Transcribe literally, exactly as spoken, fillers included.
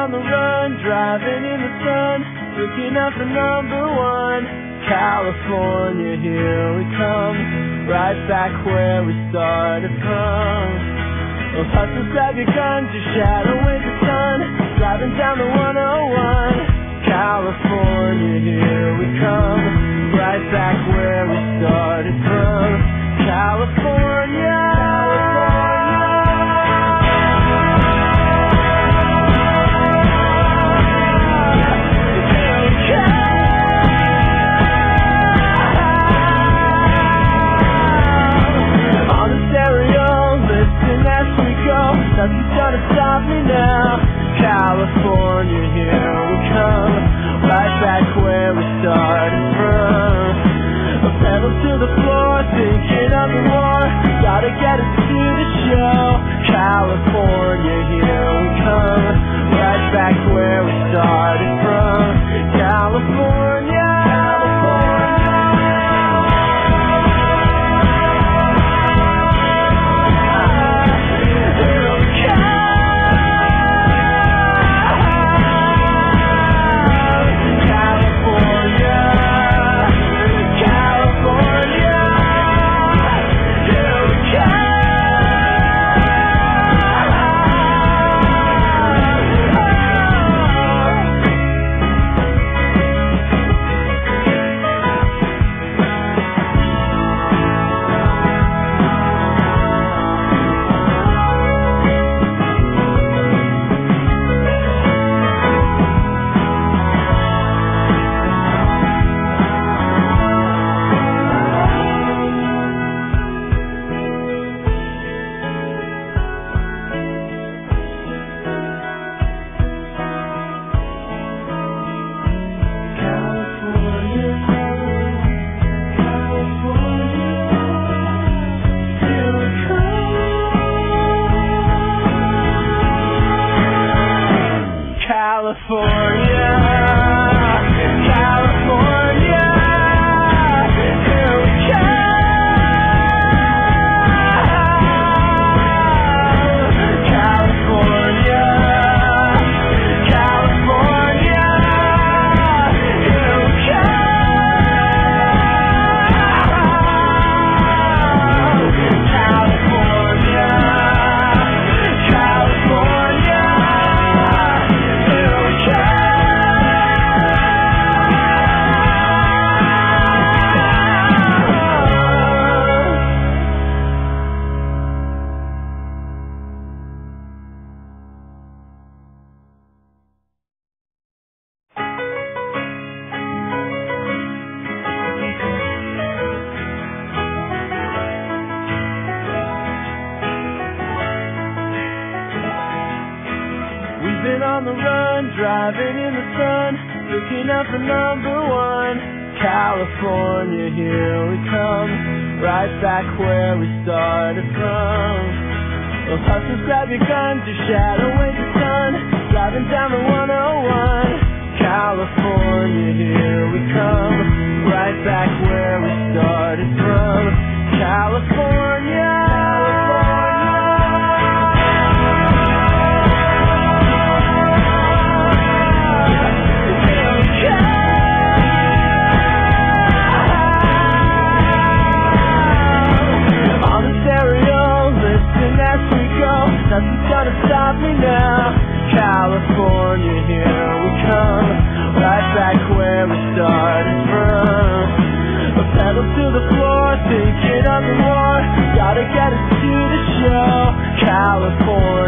on the run, driving in the sun, looking up for number one. California, here we come, right back where we started from. Well, hustle, grab your guns, your shadow with the sun, driving down the one oh one. California, here we come, right back where we started from. California, nothing's gonna stop me now. California, here we come, right back where we started from. A pedal to the floor, thinking of the war, gotta get us to the show. California, here we come, right back where we started from. California, California, California, here we come. California, California, here we come. California, California. Been on the run, driving in the sun, looking up for number one. California, here we come, right back where we started from. Well, hustle, grab your guns, your shadow with the sun, driving down the one oh one. California, here we come, right back where we started from. California. Nothing's gonna stop me now. California, here we come, right back where we started from. A pedal to the floor, thinking of the war, gotta get us to the show. California.